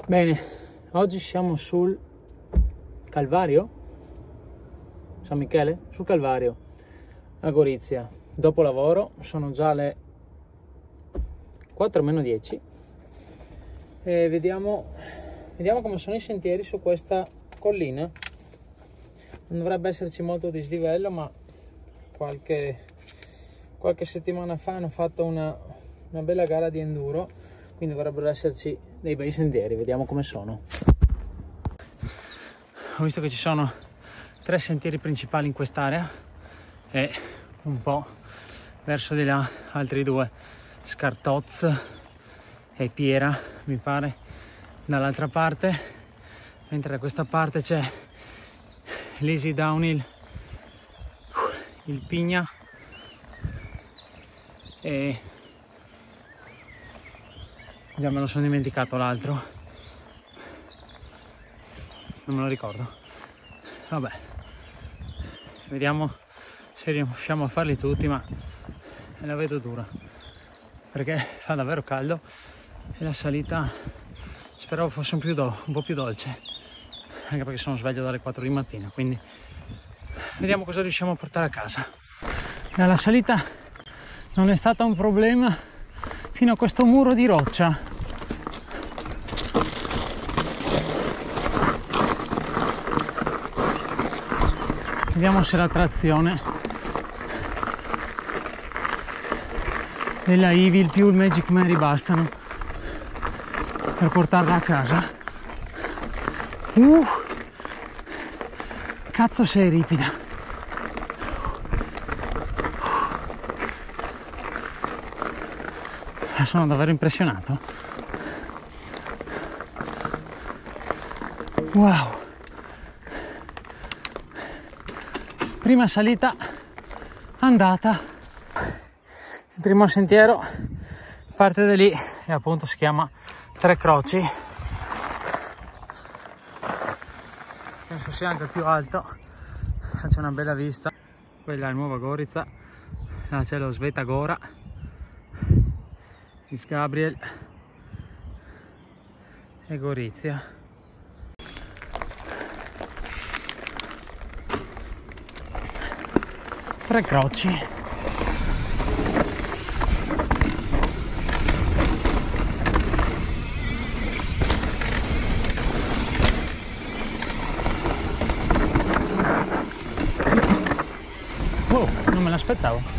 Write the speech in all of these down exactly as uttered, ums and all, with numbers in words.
Bene, oggi siamo sul Calvario, San Michele, sul Calvario, a Gorizia. Dopo lavoro, sono già le quattro meno dieci e vediamo, vediamo come sono i sentieri su questa collina. Non dovrebbe esserci molto dislivello, ma qualche, qualche settimana fa hanno fatto una, una bella gara di enduro, quindi dovrebbero esserci dei bei sentieri. Vediamo come sono. Ho visto che ci sono tre sentieri principali in quest'area e un po' verso di là altri due, Scartoz e Piera mi pare dall'altra parte, mentre da questa parte c'è l'Easy Downhill, il Pigna e già me lo sono dimenticato l'altro, non me lo ricordo. Vabbè, vediamo se riusciamo a farli tutti, ma la vedo dura perché fa davvero caldo e la salita speravo fosse un, più do, un po' più dolce, anche perché sono sveglio dalle quattro di mattina, quindi vediamo cosa riusciamo a portare a casa. La salita non è stata un problema fino a questo muro di roccia. Vediamo se la trazione della Evil più il Magic Mary bastano per portarla a casa. Uh, cazzo sei ripida. Sono davvero impressionato. Wow. Prima salita andata. Il primo sentiero parte da lì e appunto si chiama Tre Croci. Penso sia anche il più alto. C'è una bella vista. Quella è Nuova Gorica. Là c'è lo Sveta Gora, Is Gabriel e Gorizia. Tre Croci. Wow, non me l'aspettavo.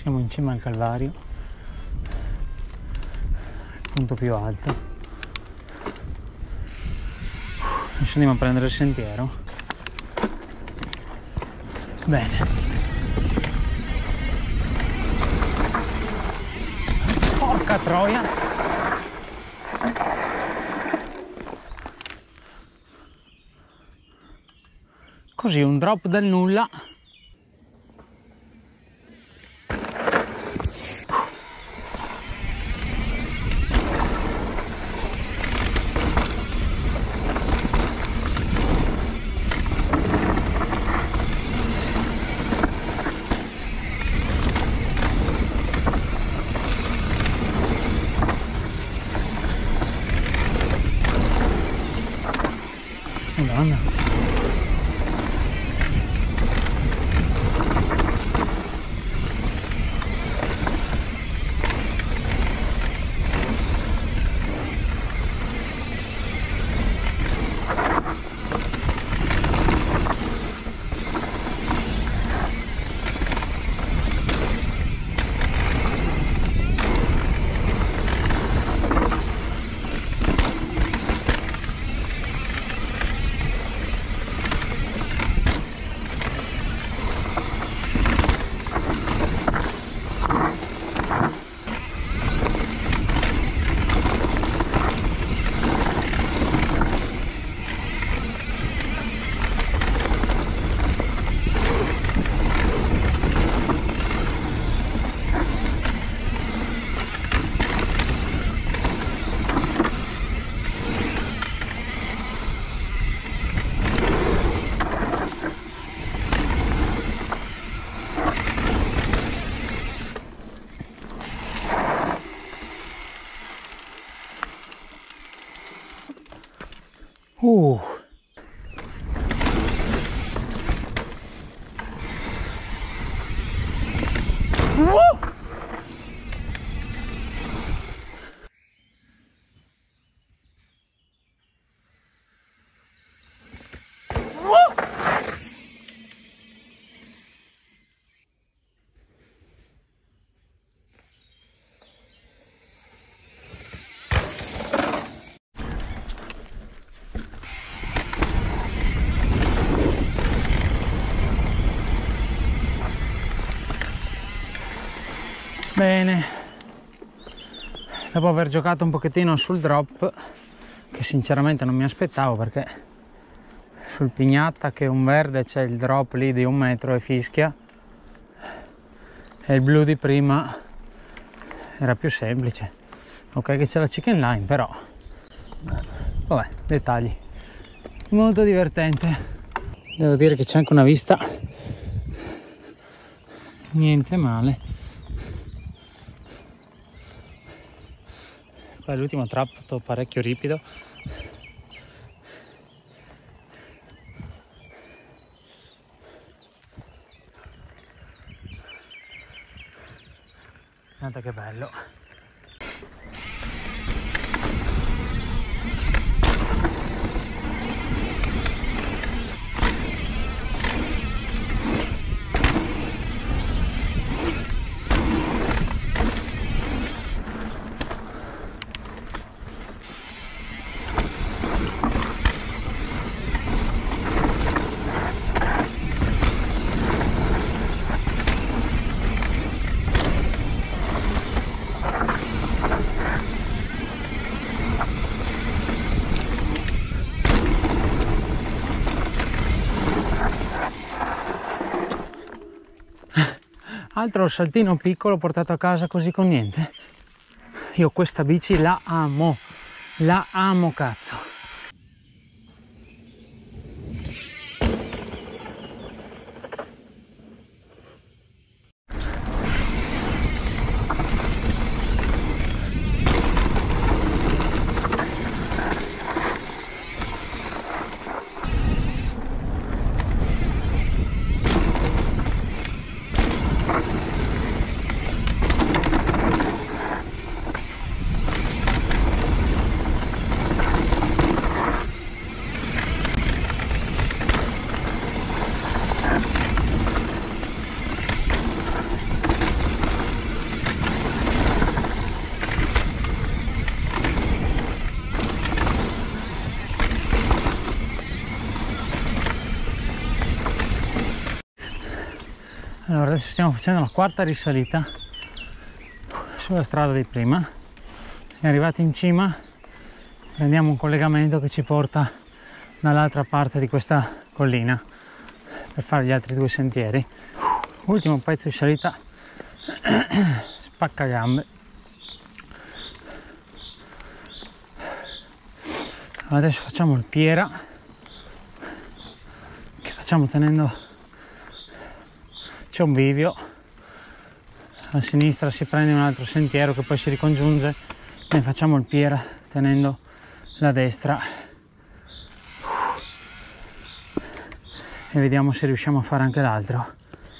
Siamo in cima al Calvario, il punto più alto. Adesso andiamo a prendere il sentiero. Bene. Porca troia! Così un drop del nulla. Madonna. Uh. Uh. Bene, dopo aver giocato un pochettino sul drop, che sinceramente non mi aspettavo, perché sul Pignatta, che è un verde, c'è il drop lì di un metro e fischia, e il blu di prima era più semplice. Ok che c'è la chicken line, però vabbè, dettagli. Molto divertente. Devo dire che c'è anche una vista niente male. Poi l'ultimo tratto parecchio ripido. Guarda che bello. Altro saltino piccolo portato a casa così con niente. Io questa bici la amo, la amo cazzo. Allora adesso stiamo facendo la quarta risalita sulla strada di prima. Siamo arrivati in cima, prendiamo un collegamento che ci porta dall'altra parte di questa collina per fare gli altri due sentieri. Ultimo pezzo di salita, spacca gambe. Adesso facciamo il Piera, che facciamo tenendo, c'è un bivio, a sinistra si prende un altro sentiero che poi si ricongiunge, ne facciamo il Piera tenendo la destra e vediamo se riusciamo a fare anche l'altro.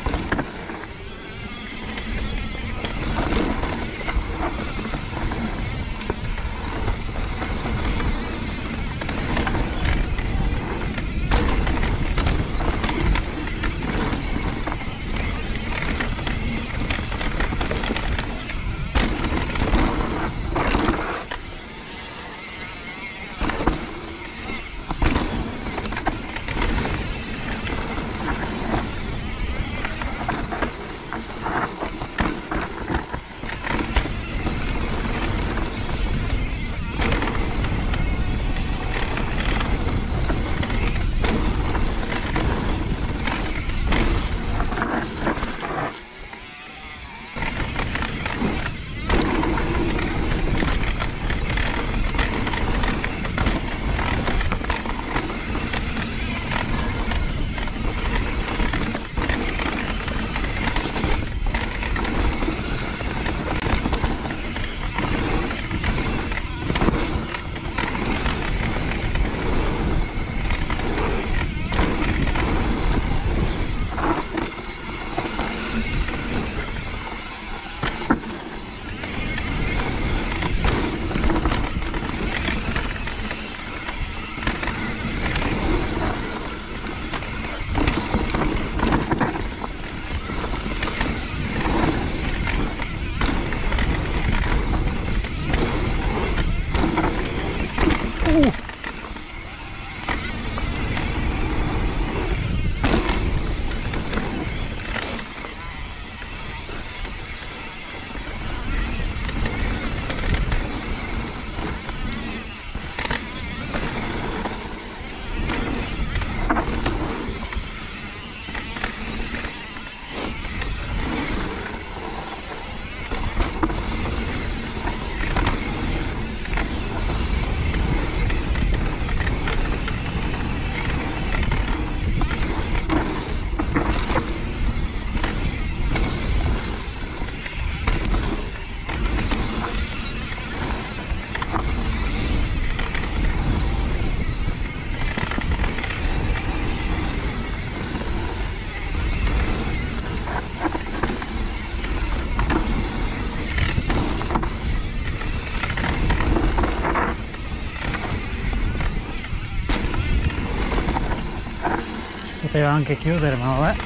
Poteva anche chiudere, ma vabbè.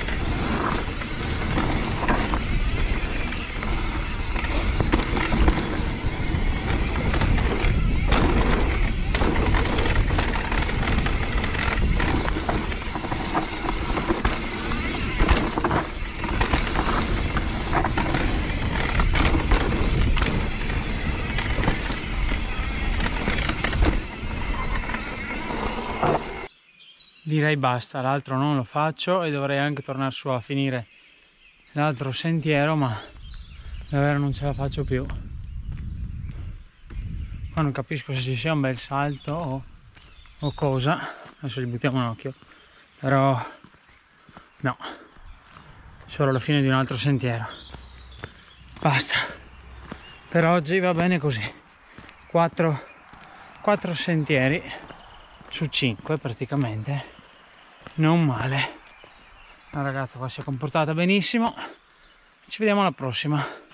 Direi basta, l'altro non lo faccio e dovrei anche tornare su a finire l'altro sentiero, ma davvero non ce la faccio più. Qua non capisco se ci sia un bel salto o, o cosa, adesso gli buttiamo un occhio, però no, solo la fine di un altro sentiero. Basta, per oggi va bene così, quattro, quattro sentieri su cinque praticamente. Non male. La ragazza qua si è comportata benissimo. Ci vediamo alla prossima.